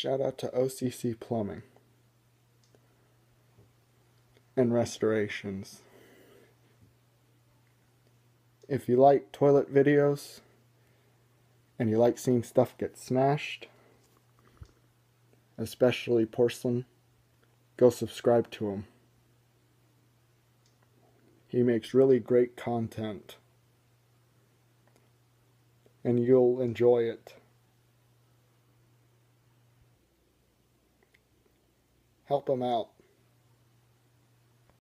Shout out to OCC Plumbing and Restorations. If you like toilet videos and you like seeing stuff get smashed, especially porcelain, go subscribe to him. He makes really great content, and you'll enjoy it. Help him out.